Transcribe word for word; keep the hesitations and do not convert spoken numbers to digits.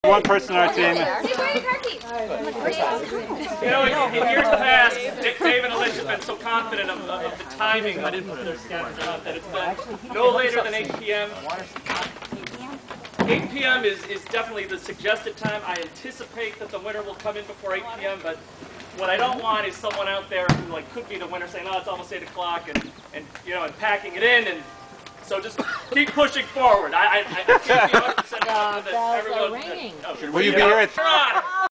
One person on our team. You know, in, in years past, Dave and Alicia have been so confident of, of the timing of their schedules that it's been no later than eight P M eight P M is, is definitely the suggested time. I anticipate that the winner will come in before eight P M, but what I don't want is someone out there who like could be the winner saying, "Oh, it's almost eight o'clock," and and you know, and packing it in, and so just keep pushing forward. I I, I can't be one hundred percent confident that everyone. Raining. Oh, Will you be here at?